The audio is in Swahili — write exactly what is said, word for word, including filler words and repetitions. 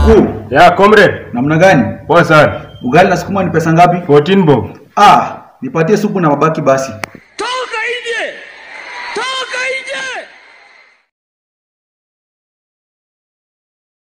Mkuu. Ya, comrade. Namna gani? Poa sana. Ugali na sukuma ni pesa ngapi? fourteen bob. Ah, nipatie supu na mabaki basi. Toka nje! Toka nje!